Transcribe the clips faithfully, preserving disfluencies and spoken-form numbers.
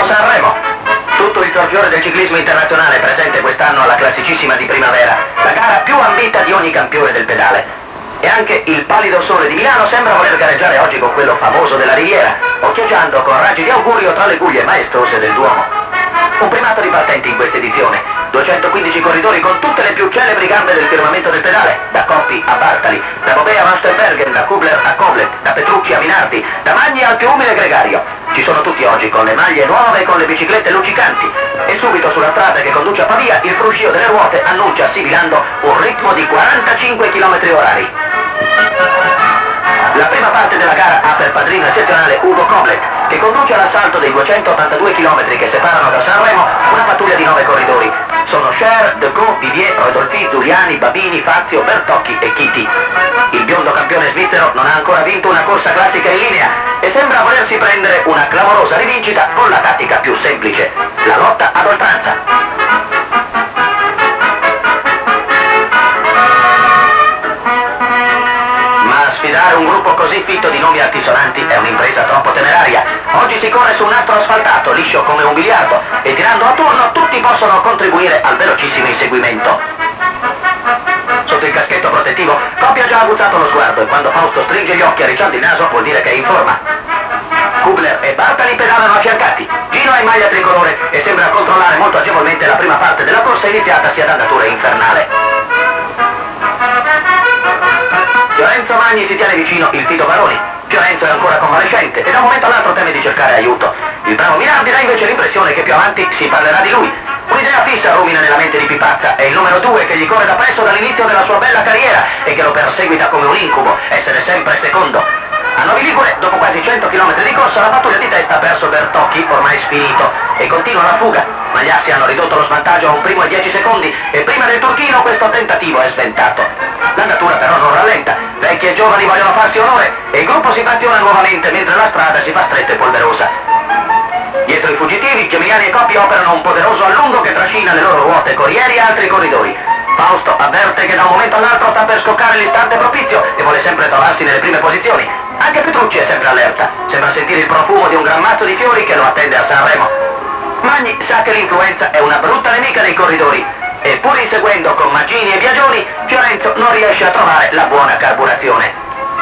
Sanremo. Tutto il torfiore del ciclismo internazionale è presente quest'anno alla classicissima di primavera, la gara più ambita di ogni campione del pedale. E anche il pallido sole di Milano sembra voler gareggiare oggi con quello famoso della Riviera, occhieggiando con raggi di augurio tra le guglie maestose del Duomo. Un primato di partenti in questa edizione, duecentoquindici corridori con tutte le più celebri gambe del firmamento del pedale, da Coppi a Bartali, da Bobea a Vansterbergen, da Kubler a Koblet, da Petrucci a Minardi, da Magni al più umile Gregario. Ci sono tutti oggi con le maglie nuove e con le biciclette luccicanti. E subito sulla strada che conduce a Pavia il fruscio delle ruote annuncia sibilando un ritmo di quarantacinque chilometri orari. La prima parte della gara ha per padrino eccezionale Ugo Koblet, che conduce all'assalto dei duecentottantadue chilometri che separano da Sanremo una pattuglia di nove corridori. Sono Cher, De Go, Vivier, Rodolfi, Giuliani, Babini, Fazio, Bertocchi e Chiti. Il biondo campione svizzero non ha ancora vinto una corsa classica in linea e sembra volersi prendere una clamorosa rivincita con la tattica più semplice, la lotta ad oltranza. Sfidare un gruppo così fitto di nomi altisonanti è un'impresa troppo temeraria. Oggi si corre su un nastro asfaltato, liscio come un biliardo, e tirando a turno tutti possono contribuire al velocissimo inseguimento. Sotto il caschetto protettivo, Coppi ha già aguzzato lo sguardo e quando Fausto stringe gli occhi arricciando il naso vuol dire che è in forma. Kubler e Bartali pedalano affiancati. Gino è in maglia tricolore e sembra controllare molto agevolmente la prima parte della corsa iniziatasi ad andatura infernale. Fiorenzo Magni si tiene vicino il Tito Baroni. Fiorenzo è ancora convalescente e da un momento all'altro teme di cercare aiuto. Il bravo Minardi dà invece l'impressione che più avanti si parlerà di lui. Un'idea fissa rumina nella mente di Pipazza, è il numero due che gli corre da presso dall'inizio della sua bella carriera e che lo perseguita come un incubo, essere sempre secondo. A Novi Ligure, dopo quasi cento chilometri di corsa, la pattuglia di testa ha perso Bertocchi, ormai sfinito, e continua la fuga. Ma gli assi hanno ridotto lo svantaggio a un primo e dieci secondi e prima del turchino questo tentativo è sventato. L'andatura però non rallenta, vecchi e giovani vogliono farsi onore e il gruppo si fraziona nuovamente mentre la strada si fa stretta e polverosa. Dietro i fuggitivi, Geminiani e Coppi operano un poderoso allungo che trascina le loro ruote corrieri e altri corridori. Fausto avverte che da un momento all'altro sta per scoccare l'istante propizio e vuole sempre trovarsi nelle prime posizioni. Anche Petrucci è sempre allerta, sembra sentire il profumo di un gran mazzo di fiori che lo attende a Sanremo. Magni sa che l'influenza è una brutta nemica dei corridori e pur inseguendo con Maggini e Biagioni, Fiorenzo non riesce a trovare la buona carburazione.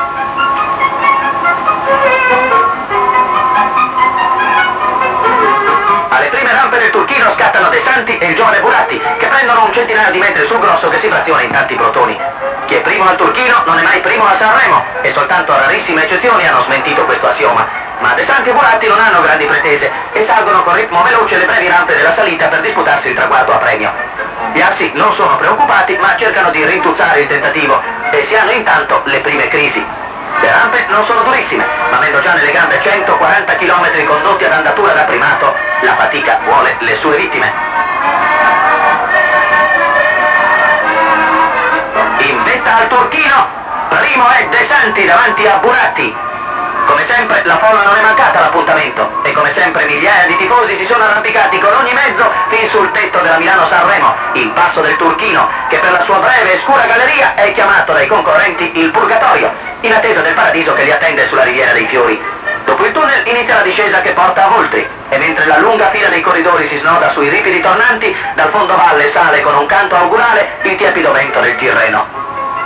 Alle prime rampe del turchino scattano De Santi e il giovane Buratti, che prendono un centinaio di metri sul grosso che si fraziona in tanti protoni. Chi è primo al turchino non è mai primo a Sanremo e soltanto rarissime eccezioni hanno smentito questo assioma. Ma De Santi e Buratti non hanno grandi pretese e salgono con ritmo veloce le brevi rampe della salita per disputarsi il traguardo a premio. Gli assi non sono preoccupati ma cercano di rintuzzare il tentativo e si hanno intanto le prime crisi. Le rampe non sono durissime, ma avendo già nelle gambe centoquaranta chilometri condotti ad andatura da primato, la fatica vuole le sue vittime. In vetta al turchino, primo è De Santi davanti a Buratti. Come sempre la folla non è mancata all'appuntamento e come sempre migliaia di tifosi si sono arrampicati con ogni mezzo fin sul tetto della Milano-Sanremo, il passo del turchino, che per la sua breve e scura galleria è chiamato dai concorrenti il Purgatorio, in attesa del paradiso che li attende sulla Riviera dei Fiori. Dopo il tunnel inizia la discesa che porta a Voltri e mentre la lunga fila dei corridori si snoda sui ripidi tornanti, dal fondovalle sale con un canto augurale il tiepido vento del Tirreno.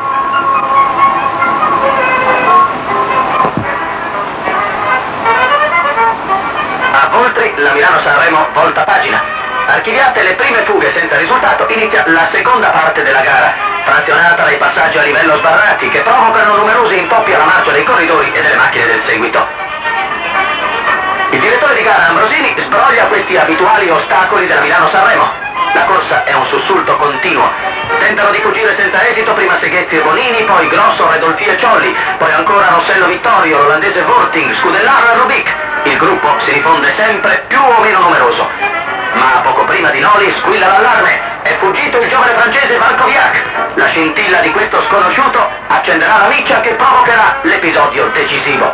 Voltri, la Milano-Sanremo volta pagina. Archiviate le prime fughe senza risultato, inizia la seconda parte della gara, frazionata dai passaggi a livello sbarrati che provocano numerosi intoppi alla marcia dei corridori e delle macchine del seguito. Il direttore di gara Ambrosini sbroglia questi abituali ostacoli della Milano-Sanremo. La corsa è un sussulto continuo. Tentano di fuggire senza esito prima Seghezzi e Bonini, poi Grosso, Redolfi e Ciolli, poi ancora Rossello Vittorio, l'olandese Vorting, Scudellaro e Rubik. Il gruppo si rifonde sempre più o meno numeroso. Ma poco prima di Noli squilla l'allarme. È fuggito il giovane francese Valkoviak. La scintilla di questo sconosciuto accenderà la miccia che provocherà l'episodio decisivo.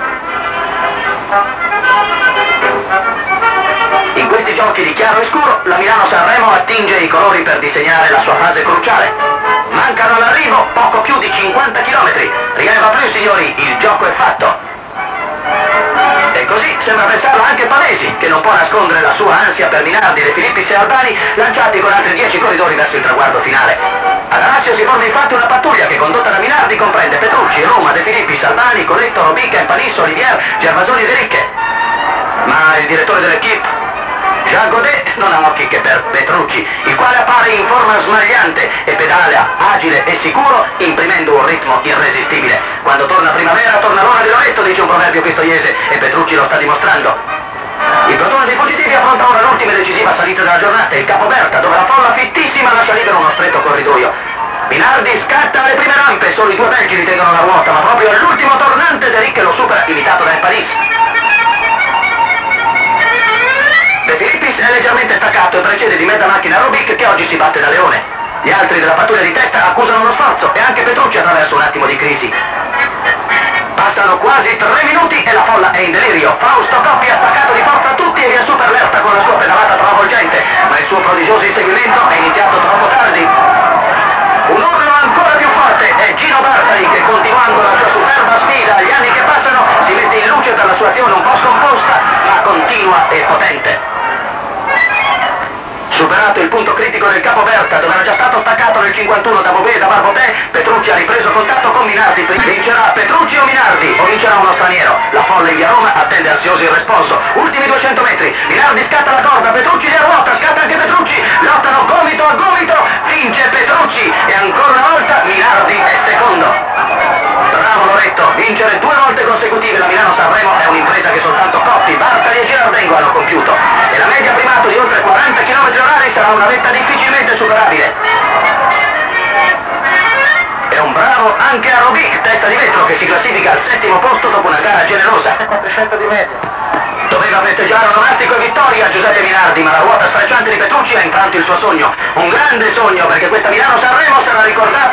In questi giochi di chiaro e scuro, la Milano-Sanremo attinge i colori per disegnare la sua fase cruciale. Mancano all'arrivo poco più di cinquanta chilometri. Rileva più, signori, il gioco è fatto. E E così sembra pensarlo anche Palesi, che non può nascondere la sua ansia per Minardi, De Filippis e Albani, lanciati con altri dieci corridori verso il traguardo finale. Ad Alassio si forma infatti una pattuglia che, condotta da Minardi, comprende Petrucci, Roma, De Filippis, Albani, Coletto, Robica, Empanisso, Olivier, Gervasoni e De Ricche. Ma il direttore dell'equipe, Jean Godet, non ha occhi che per Petrucci, il quale appare in forma smagliante e pedala agile e sicuro, imprimendo un ritmo irresistibile. Quando torna primavera, torna l'ora di Loreto, dice un proverbio pistoiese, e Petrucci lo sta dimostrando. Il plotone dei fuggitivi affronta ora l'ultima e decisiva salita della giornata, il Capo Berta, dove la folla fittissima lascia libero uno stretto corridoio. Minardi scatta alle prime rampe, solo i due belgi ritengono la ruota, ma proprio all'ultimo tornante De Ricche lo supera, imitato da Empaniss. De Filippis è leggermente staccato e precede di mezza macchina Robic, che oggi si batte da leone. Gli altri della pattuglia di testa accusano lo sforzo e anche Petrucci attraverso un attimo di crisi. Passano quasi tre minuti e la folla è in delirio. Fausto Coppi ha staccato di forza tutti e via su per l'Erta con la sua pedalata travolgente, ma il suo prodigioso inseguimento è iniziato troppo tardi. Un urlo ancora più forte è Gino Bartali, che, continuando la sua superba sfida agli anni che passano, si mette in luce per la sua azione un po' scomposta, ma continua e potente. Superato il punto critico del Capo Berta, dove era già stato staccato nel cinquantuno da Bobet e da Barbotet, Petrucci ha ripreso contatto con Minardi. Vincerà Petrucci o Minardi, o vincerà uno straniero? La folla in via Roma attende ansioso il responso. Ultimi duecento metri, Minardi scatta la corda, Petrucci li ruota, scatta anche Petrucci, lottano gomito a gomito, vince Petrucci e ancora una volta Minardi è secondo. Bravo Loretto, vincere due volte consecutive la Milano-Sanremo è un'impresa che soltanto Coppi, Bartali e Girardengo hanno compiuto, e la media primato di oltre quaranta chilometri orari sarà una vetta difficilmente superabile. E un bravo anche a Robic, testa di vetro, che si classifica al settimo posto dopo una gara generosa. quattrocento di media. Doveva festeggiare onomastico e vittoria Giuseppe Minardi, ma la ruota sfrecciante di Petrucci ha infranto il suo sogno. Un grande sogno, perché questa Milano-Sanremo sarà ricordata